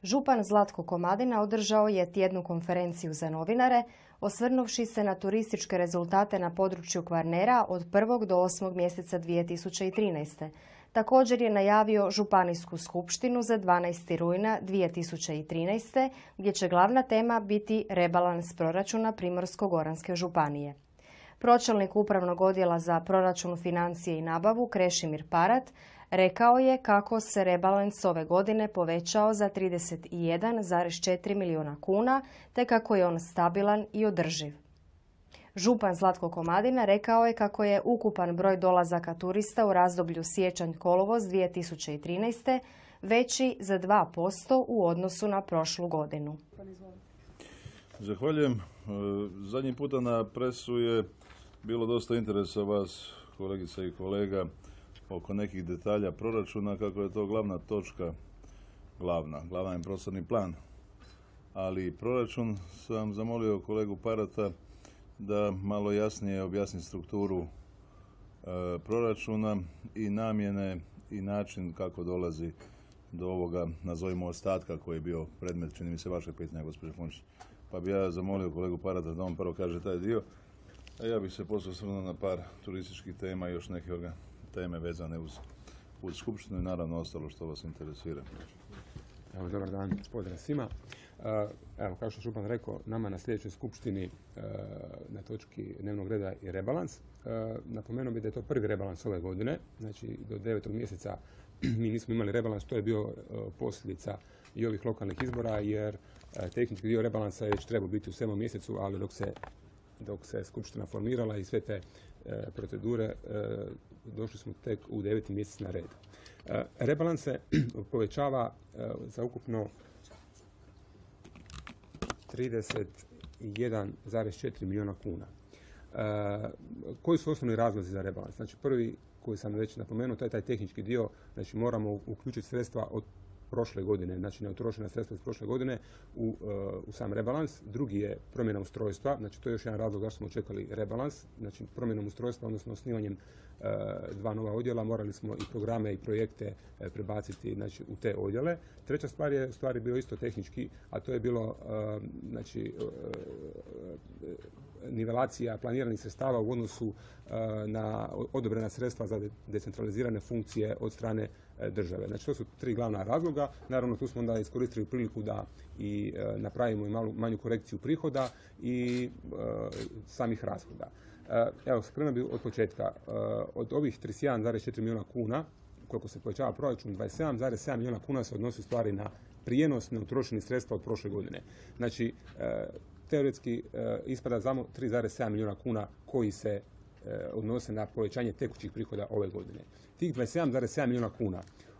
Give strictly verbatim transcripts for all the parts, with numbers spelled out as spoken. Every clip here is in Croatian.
Župan Zlatko Komadina održao je tjednu konferenciju za novinare, osvrnuvši se na turističke rezultate na području Kvarnera od prvog do osmog mjeseca dvije tisuće trinaeste. Također je najavio županijsku skupštinu za dvanaesti rujna dvije tisuće trinaeste. gdje će glavna tema biti rebalans proračuna Primorsko-goranske županije. Pročelnik Upravnog odjela za proračun, financije i nabavu Krešimir Parat rekao je kako se rebalans ove godine povećao za trideset jedan zarez četiri milijuna kuna, te kako je on stabilan i održiv. Župan Zlatko Komadina rekao je kako je ukupan broj dolazaka turista u razdoblju siječanj-kolovoz dvije tisuće trinaeste. veći za dva posto u odnosu na prošlu godinu. Zahvaljujem. Zadnji puta na presu je bilo dosta interesa vas, kolegica i kolega, oko nekih detalja proračuna, kako je to glavna točka, glavna, glavan je prostorni plan. Ali proračun sam zamolio kolegu Parata da malo jasnije objasni strukturu e, proračuna i namjene i način kako dolazi do ovoga, nazovimo, ostatka koji je bio predmet, čini mi se, vašeg pitanja, gospođo Funčić. Pa bi ja zamolio kolegu Parata da on prvo kaže taj dio, a ja bih se poslije osvrnuo na par turističkih tema i još neke teme vezane uz, uz skupštinu i naravno ostalo što vas interesira. Evo, dobar dan, pozdrav svima. Evo, kao što je župan rekao, nama na sljedećoj skupštini na točki dnevnog reda je rebalans. Napomenuo bih da je to prvi rebalans ove godine, znači do devetog mjeseca mi nismo imali rebalans, to je bio posljedica i ovih lokalnih izbora, jer tehnički dio rebalansa je već trebao biti u sedmom mjesecu, ali dok se, dok se skupština formirala i sve te procedure, došli smo tek u deveti mjesec na red. Rebalans se povećava za ukupno trideset jedan zarez četiri milijuna kuna. Koji su osnovni razlozi za rebalans? Znači, prvi koji sam već napomenuo, to je taj tehnički dio, znači moramo uključiti sredstva od prošle godine, znači neutrošena sredstva iz prošle godine u, u sam rebalans. Drugi je promjena ustrojstva, znači to je još jedan razlog zašto smo čekali rebalans, znači promjenom ustrojstva, odnosno osnivanjem dva nova odjela, morali smo i programe i projekte prebaciti, znači, u te odjele. Treća stvar je stvari bio isto tehnički, a to je bilo znači, nivelacija planiranih sredstava u odnosu na odobrena sredstva za decentralizirane funkcije od strane države. Znači, to su tri glavna razloga. Naravno, tu smo onda iskoristili priliku da i napravimo i malu, manju korekciju prihoda i samih rashoda. Evo, krenuo bih od početka. Od ovih trideset jedan zarez četiri milijuna kuna, koliko se povećava proračun, dvadeset sedam zarez sedam milijuna kuna se odnosi u stvari na prijenos neutrošenih sredstva od prošle godine. Znači, teoretski ispada samo tri zarez sedam milijuna kuna koji se odnose na povećanje tekućih prihoda ove godine. Tih dvadeset sedam zarez sedam milijuna kuna,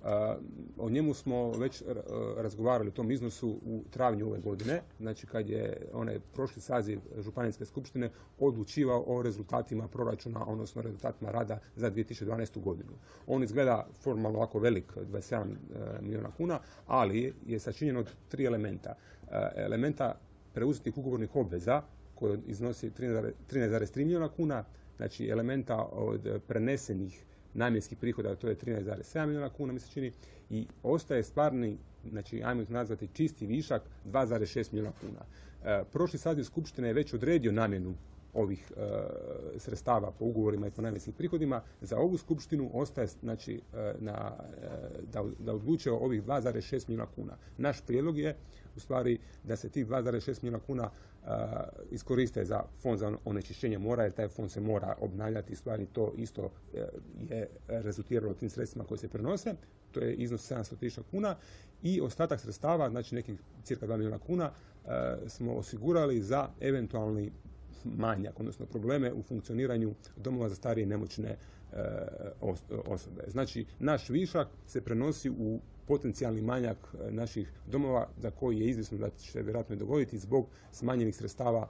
o njemu smo već razgovarali u tom iznosu u travnju ove godine, znači kad je onaj prošli saziv Županijske skupštine odlučivao o rezultatima proračuna, odnosno rezultatima rada za dvije tisuće dvanaestu godinu. On izgleda formalno ovako velik, dvadeset sedam milijuna kuna, ali je sačinjen od tri elementa. Elementa preuzetih ugovornih obveza, koje iznosi trinaest zarez tri milijuna kuna, znači elementa od prenesenih namjenskih prihoda, to je trinaest zarez sedam milijuna kuna, mi se čini, i ostaje stvarni, znači ajmo ih nazvati čisti višak, dva zarez šest milijuna kuna. E, prošli saziv skupštine je već odredio namjenu ovih e, sredstava po ugovorima i po namjenskim prihodima. Za ovu skupštinu ostaje, znači, e, na, e, da, da odlučuje o ovih dva zarez šest milijuna kuna. Naš prijedlog je u stvari da se tih dva zarez šest milijuna kuna uh, iskoriste za fond za onečišćenje mora, jer taj fond se mora obnavljati, stvari to isto uh, je rezultiralo tim sredstvima koje se prenose, to je iznos sedamsto tisuća kuna, i ostatak sredstava, znači nekih cirka dva milijuna kuna, uh, smo osigurali za eventualni manjak, odnosno probleme u funkcioniranju domova za starije i nemoćne uh, osobe. Znači, naš višak se prenosi u potencijalni manjak naših domova, za koji je izvjesno da će se vjerojatno i dogoditi zbog smanjenih sredstava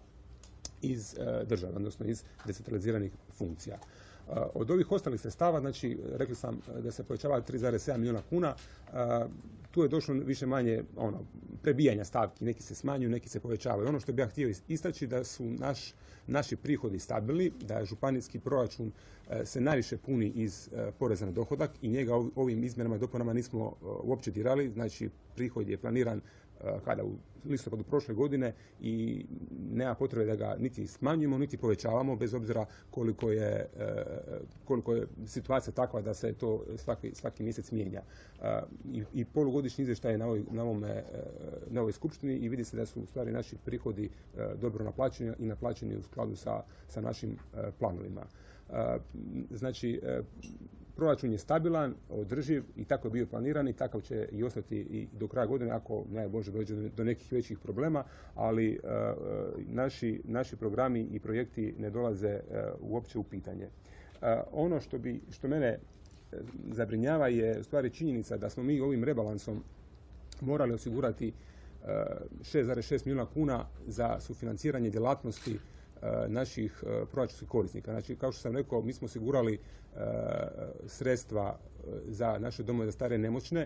iz e, države, odnosno iz decentraliziranih funkcija. E, od ovih ostalih sredstava, znači, rekli sam da se povećava tri zarez sedam milijuna kuna, e, tu je došlo više manje ono, prebijanja stavki, neki se smanjuju, neki se povećavaju. Ono što bih ja htio istaći da su naš, naši prihodi stabilni, da županijski proračun e, se najviše puni iz e, poreza na dohodak i njega ovim izmjenama i dopunama nismo e, uopće dirali, znači prihod je planiran kada u listopadu prošle godine i nema potrebe da ga niti smanjujemo, niti povećavamo, bez obzira koliko je, koliko je situacija takva da se to svaki, svaki mjesec mijenja. I, i polugodišnji izvještaj je na ovoj, na, ovome, na ovoj skupštini i vidi se da su u stvari naši prihodi dobro naplaćeni i naplaćeni u skladu sa, sa našim planovima. Znači, proračun je stabilan, održiv i tako je bio planiran i takav će i ostati i do kraja godine ako ne Bože dođe do nekih većih problema, ali uh, naši, naši programi i projekti ne dolaze uh, uopće u pitanje. Uh, ono što, bi, što mene zabrinjava je u stvari činjenica da smo mi ovim rebalansom morali osigurati uh, šest zarez šest milijuna kuna za sufinanciranje djelatnosti naših proračunskih korisnika. Znači, kao što sam rekao, mi smo osigurali uh, sredstva za naše domove za stare nemoćne,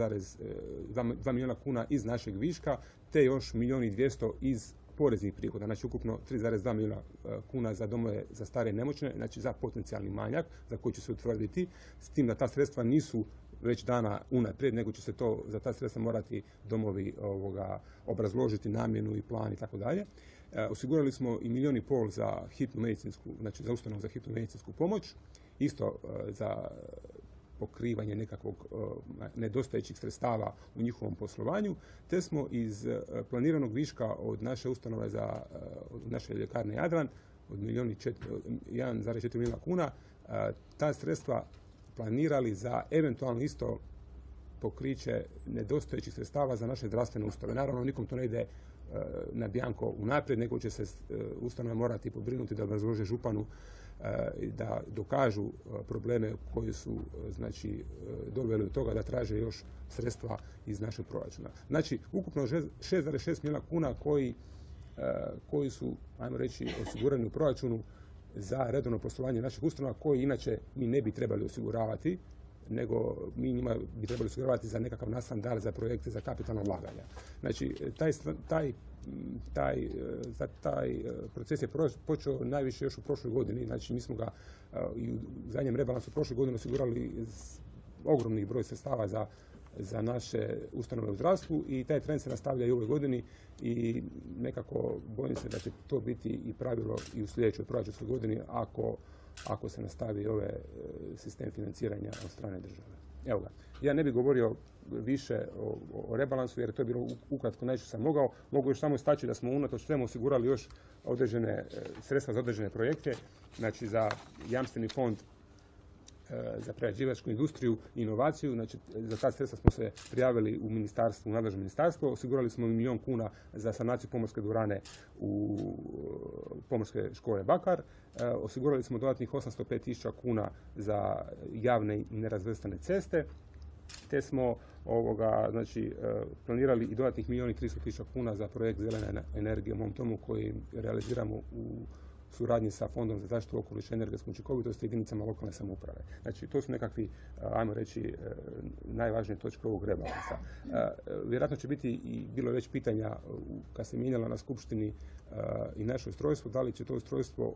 dva milijuna kuna iz našeg viška, te još milijun i dvjesto iz poreznih prihoda. Znači, ukupno tri zarez dva milijuna kuna za domove za stare nemoćne, znači za potencijalni manjak, za koji će se utvrditi, s tim da ta sredstva nisu već dana unaprijed, nego će se to za ta sredstva morati domovi ovoga, obrazložiti namjenu i plan i tako dalje. Osigurali smo i milijun i pol za hitnu medicinsku, znači za ustanovu za hitnu medicinsku pomoć, isto za pokrivanje nekakvog nedostajućih sredstava u njihovom poslovanju, te smo iz planiranog viška od naše ustanove za od naše ljekarne Jadran od jedan zarez četiri milijuna kuna ta sredstva planirali za eventualno isto pokriće nedostajućih sredstava za naše zdravstvene ustanove. Naravno, nikom to ne ide na bjanko unaprijed, nego će se ustanove morati pobrinuti da obrazlože županu da dokažu probleme koji su znači doveli do toga da traže još sredstva iz našeg proračuna. Znači, ukupno šest zarez šest milijuna kuna koji, koji su, ajmo reći, osigurani u proračunu za redovno poslovanje naših ustanova, koji inače mi ne bi trebali osiguravati, nego mi njima bi trebali osiguravati za nekakav nadstandard, za projekte, za kapitalna ulaganja. Znači, taj, taj, taj, taj proces je počeo najviše još u prošloj godini. Znači, mi smo ga i u zadnjem rebalansu prošle godine osigurali ogromni broj sredstava za, za naše ustanove u zdravstvu i taj trend se nastavlja i u ovoj godini i nekako bojim se da će to biti i pravilo i u sljedećoj proračunskoj godini ako ako se nastavi ovaj sistem financiranja od strane države. Evo ga. Ja ne bih govorio više o, o rebalansu, jer to je bilo ukratko najviše sam mogao. Mogu još samo istaći da smo unatoč svemu osigurali još određene sredstva za određene projekte, znači za jamstveni fond za prerađivačku industriju i inovaciju. Znači, za ta sredstva smo se prijavili u ministarstvu, u nadležno ministarstvo. Osigurali smo milijun kuna za sanaciju pomorske dvorane u pomorske škole Bakar. Osigurali smo dodatnih osamsto pet tisuća kuna za javne i nerazvrstane ceste. Te smo ovoga, znači, planirali i dodatnih milijun i tristo tisuća kuna za projekt zelene energije u mom tomu koji realiziramo u suradnji sa Fondom za zaštitu okoliša i energetsku učinkovitost i jedinicama lokalne samouprave. Znači, to su nekakvi, ajmo reći, najvažnije točke ovog rebalansa. Vjerojatno će biti i bilo već pitanja kad se mijenjala na skupštini i naše ustrojstvo, da li će to ustrojstvo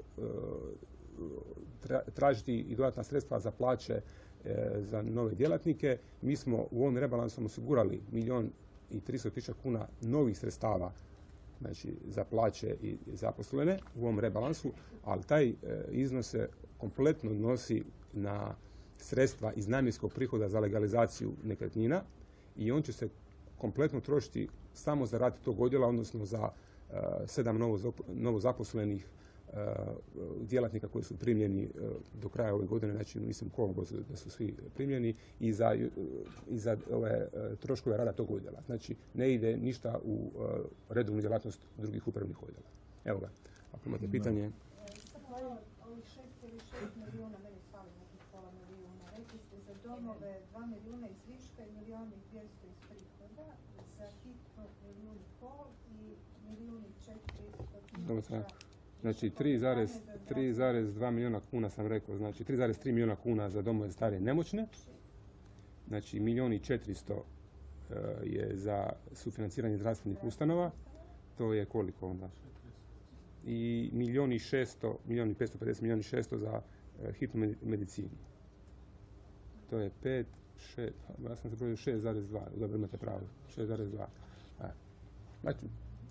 tražiti i dodatna sredstva za plaće za nove djelatnike. Mi smo u ovom rebalansu osigurali milijun i tristo tisuća kuna novih sredstava, znači za plaće i zaposlene u ovom rebalansu, ali taj e, iznos se kompletno odnosi na sredstva iz namjenskog prihoda za legalizaciju nekretnina i on će se kompletno trošiti samo za rad tog odjela, odnosno za e, sedam novo, novo zaposlenih e, djelatnika koji su primljeni e, do kraja ove godine, znači mislim kolovozu da su svi primljeni i za, i za ove e, troškove rada tog odjela. Znači ne ide ništa u e, redovnu djelatnost drugih upravnih odjela. Evo ga, ako imate pitanje. Ovih šest ili šest milijuna, meni fali nekih pola milijuna. Rekli ste za domove dva milijuna iz viška i milijun i dvjesto iz prihoda, za hitno milijun i pol i milijun i četiristo tisuća. Znači tri zarez dva milijuna kuna sam rekao, znači tri zarez tri milijuna kuna za domove stare nemoćne, znači milijun i četiristo uh, je za sufinanciranje zdravstvenih ustanova, to je koliko onda? I milijun i šesto, milijun i petsto pedeset, milijun i šesto za uh, hitnu medicinu. To je pet, šest, ja sam se brojio šest zarez dva, dobro imate pravo, šest zarez dva. Znači,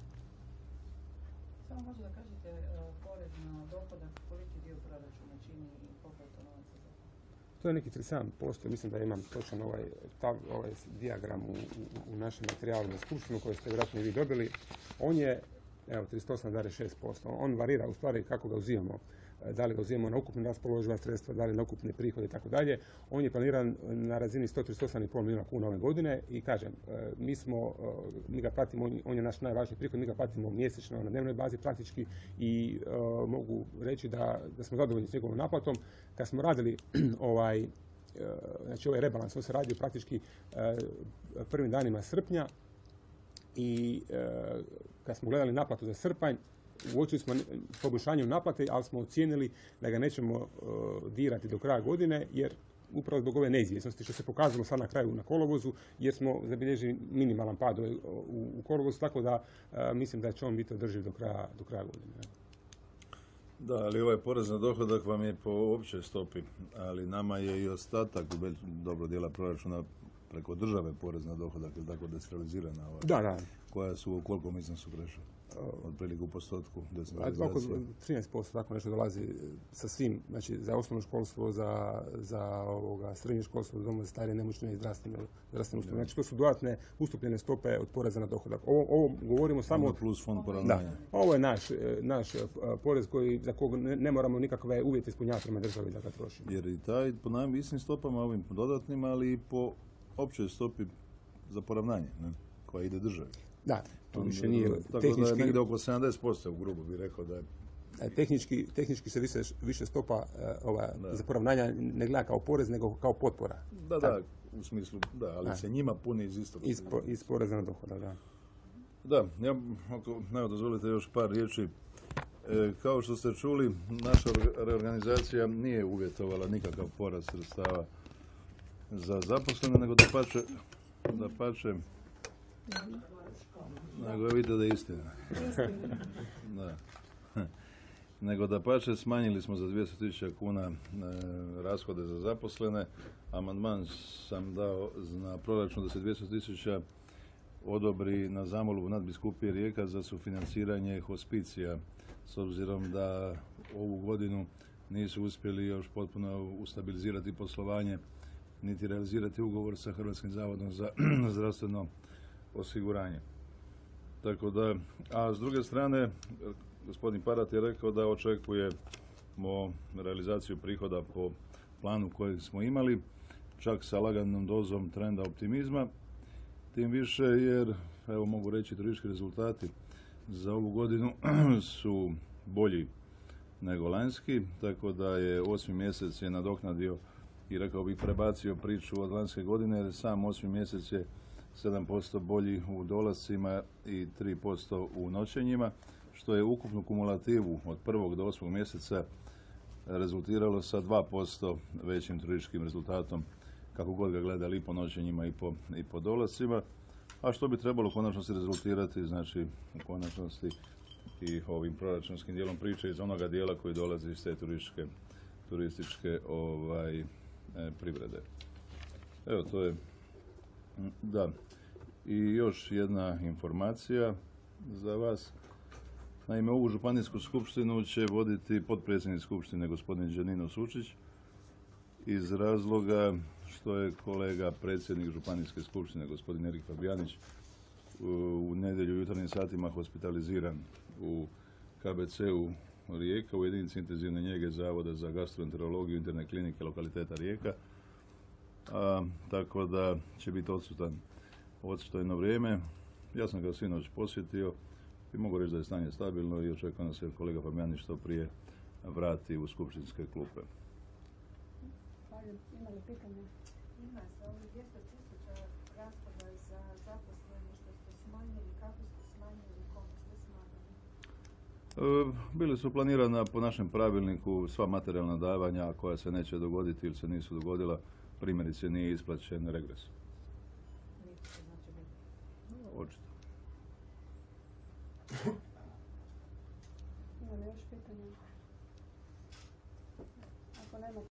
samo možda da kažete uh, porez na dohodak, koliki dio proračuna čini i koliko je to novaca za to? To je neki trideset sedam posto, mislim da imam točan ovaj, tav, ovaj dijagram u, u, u našem materijalu na skupštinu koji ste vjerojatno i vi dobili. On je, evo, trideset osam zarez šest posto. On varira u stvari kako ga uzimamo. Da li ga uzimamo na ukupne raspoloživa sredstva, da li na ukupne prihode i tako dalje. On je planiran na razini sto trideset osam zarez pet milijuna kuna ove godine i kažem, mi smo, mi ga platimo, on je naš najvažniji prihod, mi ga platimo mjesečno na dnevnoj bazi praktički i uh, mogu reći da, da smo zadovoljni s njegovom naplatom. Kad smo radili ovaj, uh, znači ovaj rebalans, on se radio praktički uh, prvim danima srpnja i uh, kad smo gledali naplatu za srpanj, uočili smo poboljšanje u naplate, ali smo ocijenili da ga nećemo uh, dirati do kraja godine, jer upravo zbog ove neizvjesnosti, što se pokazalo sad na kraju na kolovozu, jer smo zabilježili minimalan pad u, u, u kolovozu, tako da uh, mislim da će on biti održiv do kraja, do kraja godine. Da, ali ovaj porez na dohodak vam je po općoj stopi, ali nama je i ostatak dobro dijela proračuna preko države porez na dohodak, ili tako decentralizirana ova, da, da. koja su u koliko iznosu prešla? Otprilike u postotku Oko decentralizacije. trinaest posto tako nešto dolazi sa svim, znači za osnovno školstvo, za, za ovoga, srednje školstvo, za domove za starije, nemoćne i zdravstvene, zdravstvene ustanove. Znači to su dodatne ustupljene stope od poreza na dohodak. Ovo, ovo govorimo samo... Onda plus fond poravnanja. Da, ovo je naš, naš porez koji, za kog ne, ne moramo nikakve uvjete ispunjavati prema državi da ga trošimo. Jer i taj po najim istim stopama, ovim dodatnim, ali i po općoj stopi za poravnanje, ne, koja ide državi. Da, to više nije tako tehnički... da je negdje oko sedamdeset posto u grubo bih rekao da je... Tehnički, tehnički se više, više stopa uh, ova, za poravnanja ne gleda kao porez, nego kao potpora. Da, da, u smislu, da, ali da. Se njima puni iz istog. Iz, po, iz poreza na dohodak, da. Da, ja, ako, evo, dozvolite još par riječi. E, kao što ste čuli, naša reorganizacija nije uvjetovala nikakav porast sredstava za zaposlene, nego da pače, da pače, nego vidite da je istina. Da. Nego da pače, smanjili smo za dvjesto tisuća kuna e, rashode za zaposlene. Amandman sam dao na proračun da se dvjesto tisuća odobri na zamolbu Nadbiskupije Rijeka za sufinanciranje hospicija, s obzirom da ovu godinu nisu uspjeli još potpuno ustabilizirati poslovanje, niti realizirati ugovor sa Hrvatskim zavodom za zdravstveno osiguranje. Tako da, a s druge strane, gospodin Parat je rekao da očekujemo realizaciju prihoda po planu kojeg smo imali, čak sa laganom dozom trenda optimizma. Tim više jer, evo mogu reći, turistički rezultati za ovu godinu su bolji nego lanjski, tako da je osmi mjesec je nadoknadio i rekao bih prebacio priču od lanjske godine, jer sam osmi mjesec je sedam posto bolji u dolascima i tri posto u noćenjima, što je ukupnu kumulativu od prvog do osmog mjeseca rezultiralo sa dva posto većim turističkim rezultatom, kako god ga gledali i po noćenjima i po, i po dolascima, a što bi trebalo u konačnosti rezultirati, znači u konačnosti i ovim proračunskim dijelom priče iz onoga dijela koji dolazi iz te turističke, turističke ovaj, e, privrede. Evo, to je, da, i još jedna informacija za vas. Naime, ovu županijsku skupštinu će voditi potpredsjednik skupštine gospodin Đanino Sučić, iz razloga što je kolega predsjednik županijske skupštine gospodin Erik Fabijanić u nedjelju u jutarnjim satima hospitaliziran u K B C-u Rijeka u jedinici intenzivne njege Zavoda za gastroenterologiju interne klinike lokaliteta Rijeka. A, tako da će biti odsutan odstojno vrijeme. Ja sam ga sinoć posjetio i mogu reći da je stanje stabilno i očekujem da se kolega Fabijanić što prije vrati u skupštinske klupe. Ima li pitanja? Ima se ovih dvjesto tisuća rashoda za zaposlene što ste smanjili, kako ste smanjili i kome ste smanjili? E, bili su planirana po našem pravilniku sva materijalna davanja koja se neće dogoditi ili se nisu dogodila, primjerice nije isplaćen regres. Očito. Ima li još pitanja? Ako nema